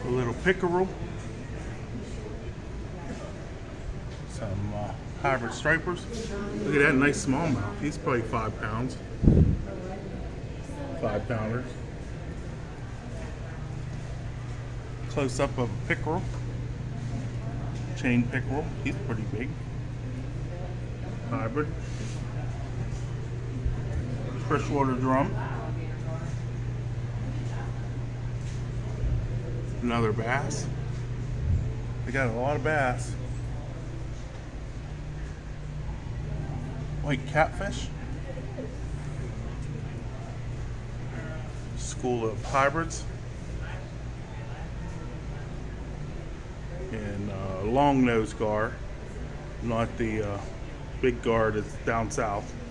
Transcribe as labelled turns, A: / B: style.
A: A little pickerel. Some hybrid stripers. Look at that nice smallmouth. He's probably 5 pounds. 5-pounders. Close up of a pickerel. Chain pickerel. He's pretty big. Hybrid. Freshwater drum. Another bass. They got a lot of bass. White catfish. School of hybrids. And long nose gar, not the big gar that's down south.